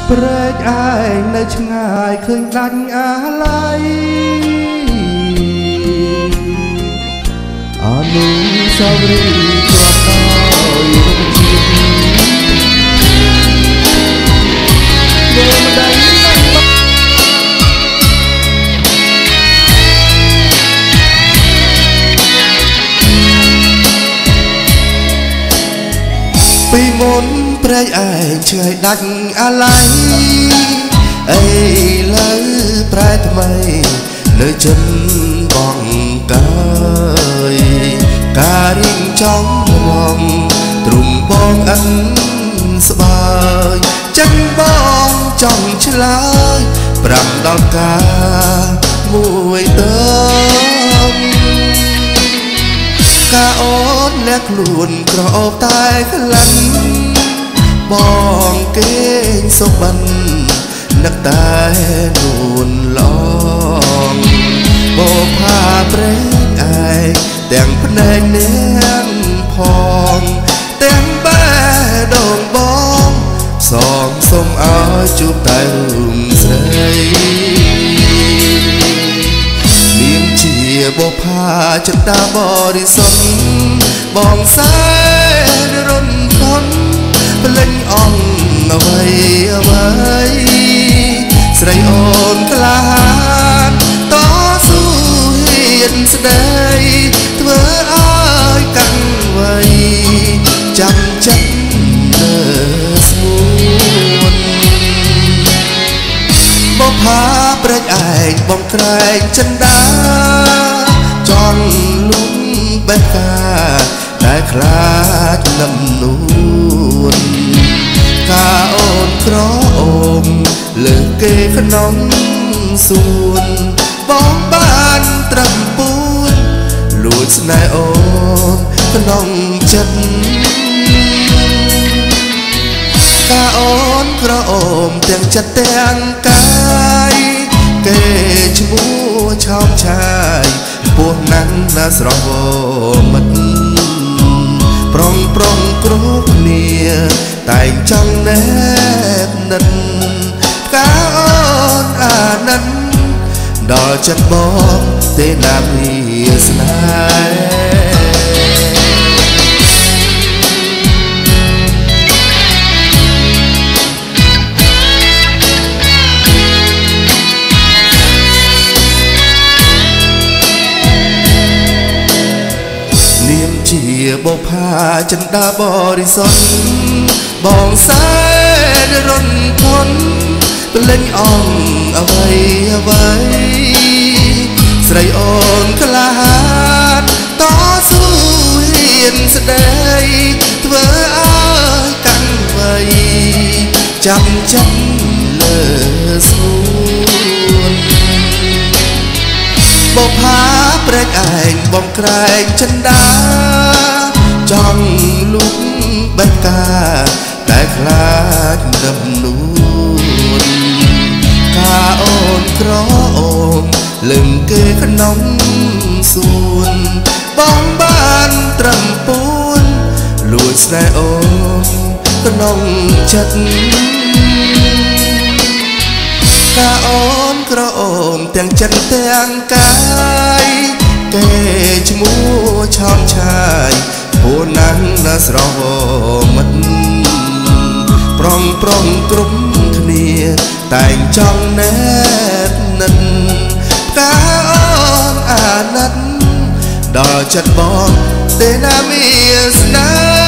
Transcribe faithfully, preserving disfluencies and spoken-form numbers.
ព្រែកឯងនៅឆ្ងាយឃើញដាច់អាឡ័យអនុស្សាវរីយ៍គ្រាប់ដោយរុក្ខជាតិលើម្ដាយពីមុនព្រែកឯងឆ្ងាយដាច់អាឡ័យអីលើប្រែថ្មីលើចិនបងកើយការរៀងចង់រំទ្រុំបងអិនស្បើយចិនបងចង់ឆ្លើយប្រាំដល់ការមួយទៅកាអូនអ្នកខ្លួនក្រអូបតែក្លិនបងគេងសុបិននឹកតែនួនឡងបោផាព្រែកឯងទាំងភ្នែកនាងផងទាំងបែដងបងសងសុំឲ្យជួបតែរួមស្រីនាងជាបោផាចិត្តតាបរិសុទ្ធបងសែនរំខំភ្លេចអងអ្វីអ្វីស្រីអូនក្លាហានតស៊ូហ៊ានស្ដីធ្វើឲ្យកាន់វ័យចាំចិត្តលើស្មួនបោផាព្រែកឯងបងក្រែងចិនដាចង់លុំបេះកាតែខ្លាចលំនួនកាអូនក្រអូមលើគេក្នុងសួនបងបានត្រឹមពួនលួចស្នេហ៍អូនក្នុងចិត្តកាអូនក្រអូមទាំងចិត្តទាំងកាយគេឈ្មោះឆោមឆាយពោះណាស់ណាស្រស់មិត្តប្រុងប្រុងគ្រប់គ្នាតែងចង់ណែបនិតកាអូនអាណិតដល់ចិត្តបងទេណាមីស្នេហ៍នាមជាបោផាចិនដាបរិសុទ្ធបងសែនរំធនភ្លេចអងអ្វីអ្វីស្រីអូនក្លាហានតស៊ូហ៊ានស្ដីធ្វើឲ្យកាន់វ័យចាំចិត្តលើស្មួនបោផាព្រែកឯងបងក្រែងចិនដាចង់លុបបេះកាតែខ្លាចដំនួនកាអូនក្រអូមលឹងគេក្នុងសួនបងបានត្រឹមពួនលួចស្នេហ៍អូនក្នុងចិត្តកាអូនក្រអូមទាំងចិត្តទាំងកាយគេឈ្មោះឆោមឆាយពួនណាស់ណាស្រស់មិត្តប្រុងប្រុងគ្រប់គ្នាតែងចង់ណែបនិតកាអូនអាណិតដល់ចិត្តបងទេណាមានស្នេហ៍